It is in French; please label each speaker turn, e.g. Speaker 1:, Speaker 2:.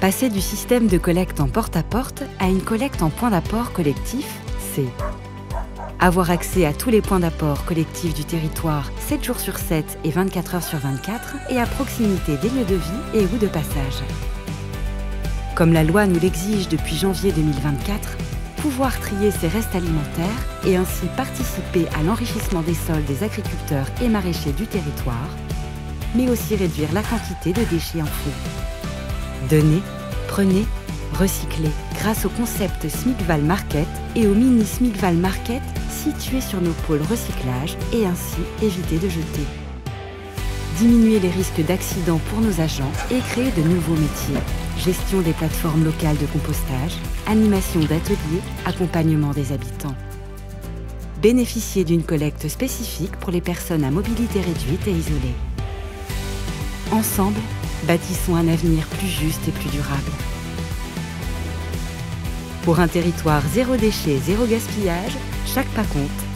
Speaker 1: Passer du système de collecte en porte-à-porte à une collecte en point d'apport collectif, c'est avoir accès à tous les points d'apport collectifs du territoire 7 jours sur 7 et 24 heures sur 24 et à proximité des lieux de vie et ou de passage. Comme la loi nous l'exige depuis janvier 2024, pouvoir trier ses restes alimentaires et ainsi participer à l'enrichissement des sols des agriculteurs et maraîchers du territoire, mais aussi réduire la quantité de déchets enfouis. Donnez, prenez, recyclez grâce au concept Smigval Market et au mini Smigval Market situé sur nos pôles recyclage et ainsi éviter de jeter. Diminuer les risques d'accidents pour nos agents et créer de nouveaux métiers. Gestion des plateformes locales de compostage, animation d'ateliers, accompagnement des habitants. Bénéficier d'une collecte spécifique pour les personnes à mobilité réduite et isolées. Ensemble, bâtissons un avenir plus juste et plus durable. Pour un territoire zéro déchet, zéro gaspillage, chaque pas compte.